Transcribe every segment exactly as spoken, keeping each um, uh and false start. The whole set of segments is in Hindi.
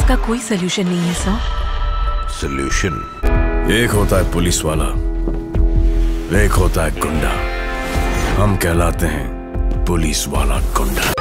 इसका कोई सोल्यूशन नहीं है सर। सोल्यूशन एक होता है पुलिस वाला, एक होता है गुंडा। हम कहलाते हैं पुलिस वाला गुंडा।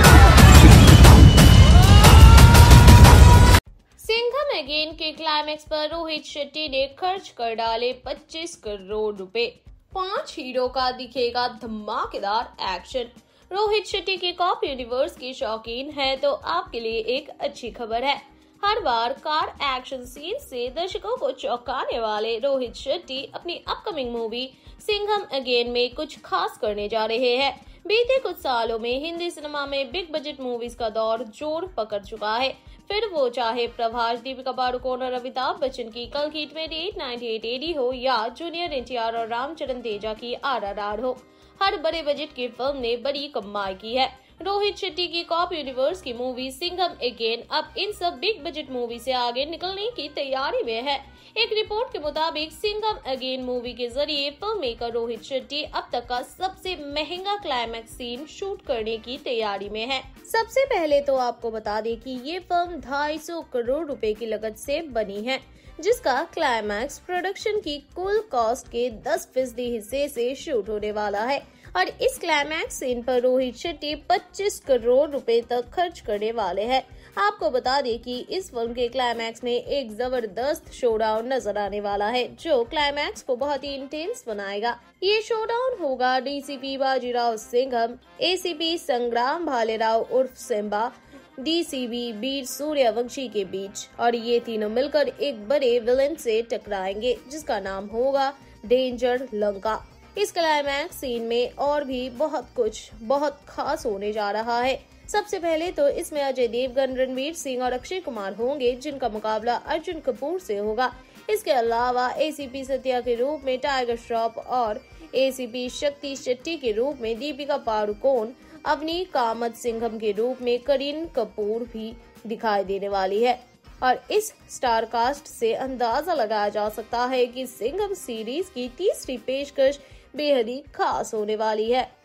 सिंघम अगेन के क्लाइमैक्स पर रोहित शेट्टी ने खर्च कर डाले पच्चीस करोड़ रुपए। पांच हीरो का दिखेगा धमाकेदार एक्शन। रोहित शेट्टी के कॉप यूनिवर्स के शौकीन हैं तो आपके लिए एक अच्छी खबर है। हर बार कार एक्शन सीन से दर्शकों को चौंकाने वाले रोहित शेट्टी अपनी अपकमिंग मूवी सिंघम अगेन में कुछ खास करने जा रहे हैं। बीते कुछ सालों में हिंदी सिनेमा में बिग बजट मूवीज का दौर जोर पकड़ चुका है। फिर वो चाहे प्रभास, दीपिका पादुकोण और अमिताभ बच्चन की कल की अट्ठाईस अट्ठानवे एडी हो या जूनियर एनटीआर और रामचरण तेजा की आरआरआर हो, हर बड़े बजट की फिल्म ने बड़ी कमाई की है। रोहित शेट्टी की कॉप यूनिवर्स की मूवी सिंघम अगेन अब इन सब बिग बजट मूवी से आगे निकलने की तैयारी में है। एक रिपोर्ट के मुताबिक सिंघम अगेन मूवी के जरिए फिल्म मेकर रोहित शेट्टी अब तक का सबसे महंगा क्लाइमैक्स सीन शूट करने की तैयारी में है। सबसे पहले तो आपको बता दें कि ये फिल्म ढाई सौ करोड़ रुपए की लागत से बनी है, जिसका क्लाइमैक्स प्रोडक्शन की कुल कॉस्ट के दस फीसदी हिस्से से शूट होने वाला है और इस क्लाइमैक्स सीन पर रोहित शेट्टी पच्चीस करोड़ रुपए तक खर्च करने वाले हैं। आपको बता दें कि इस फिल्म के क्लाइमैक्स में एक जबरदस्त शोडाउन नजर आने वाला है, जो क्लाइमैक्स को बहुत ही इंटेंस बनाएगा। ये शोडाउन होगा डीसीपी बाजीराव सिंघम, एसीपी संग्राम भालेराव उर्फ सिम्बा, डीसीपी वीर सूर्यवंशी के बीच और ये तीनों मिलकर एक बड़े विलेन से टकराएंगे जिसका नाम होगा डेंजर लंका। इस क्लाइमैक्स सीन में और भी बहुत कुछ बहुत खास होने जा रहा है। सबसे पहले तो इसमें अजय देवगन, रणवीर सिंह और अक्षय कुमार होंगे, जिनका मुकाबला अर्जुन कपूर से होगा। इसके अलावा एसीपी सत्या के रूप में टाइगर श्रॉफ और एसीपी शक्ति शेट्टी के रूप में दीपिका पादुकोण, अवनी कामत सिंघम के रूप में करीन कपूर भी दिखाई देने वाली है। और इस स्टार कास्ट से अंदाजा लगाया जा सकता है कि सिंघम सीरीज की तीसरी पेशकश बेहद ही खास होने वाली है।